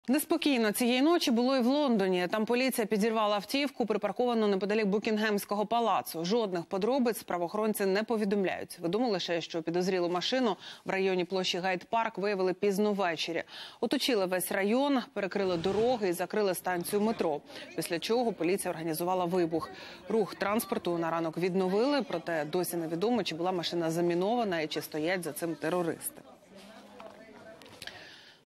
Неспокійно цієї ночі було і в Лондоні. Там поліція підірвала автівку, припарковану неподалік Букінгемського палацу. Жодних подробиць правоохоронці не повідомляють. Відомо лише, що підозрілу машину в районі площі Гайд-Парк виявили пізно ввечері. Оточили весь район, перекрили дороги і закрили станцію метро. Після чого поліція організувала вибух. Рух транспорту на ранок відновили, проте досі невідомо, чи була машина замінована і чи стоять за цим терористи.